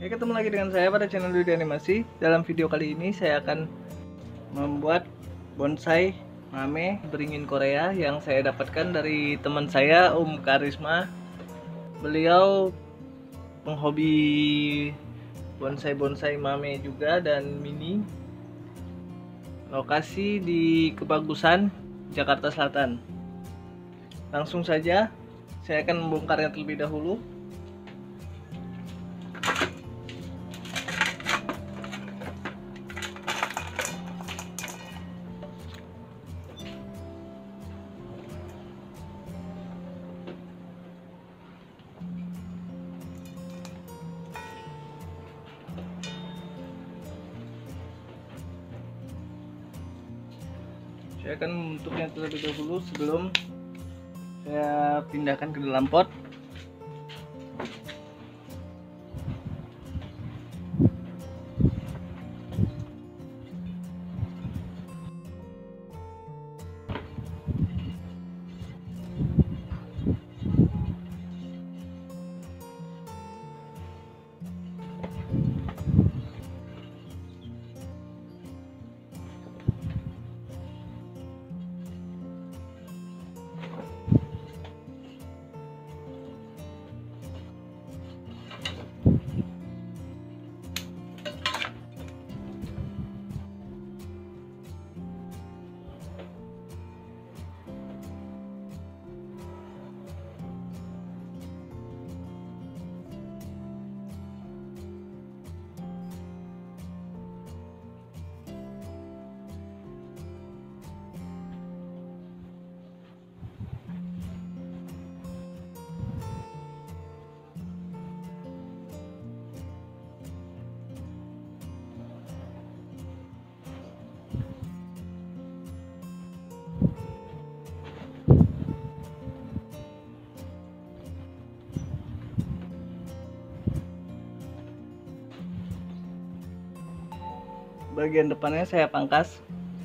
Ya, ketemu lagi dengan saya pada channel Yudi Animasi. Dalam video kali ini saya akan membuat bonsai mame beringin Korea yang saya dapatkan dari teman saya, Om Karisma. Beliau penghobi bonsai mame juga dan mini. Lokasi di Kebagusan, Jakarta Selatan. Langsung saja saya akan membongkarnya terlebih dahulu. Saya akan membentuknya terlebih dahulu sebelum saya pindahkan ke dalam pot. Bagian depannya saya pangkas.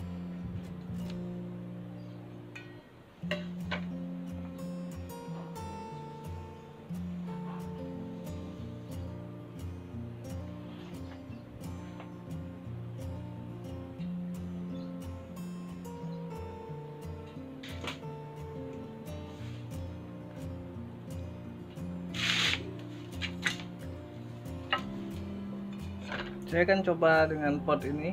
Saya akan coba dengan pot ini.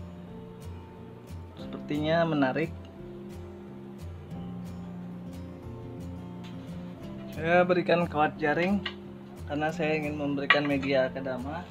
Sepertinya menarik. Saya berikan kawat jaring karena saya ingin memberikan media kedama.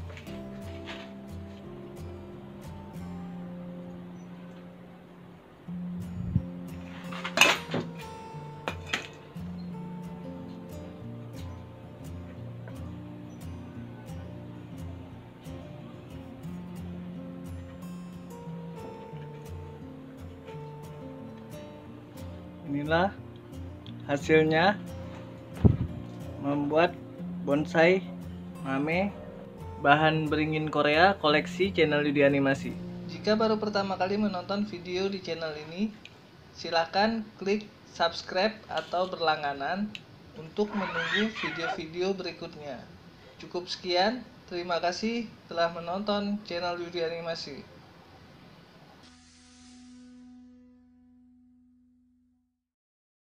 Inilah hasilnya membuat bonsai mame bahan beringin Korea koleksi channel Yudi Animasi. Jika baru pertama kali menonton video di channel ini, silahkan klik subscribe atau berlangganan untuk menunggu video-video berikutnya. Cukup sekian, terima kasih telah menonton channel Yudi Animasi.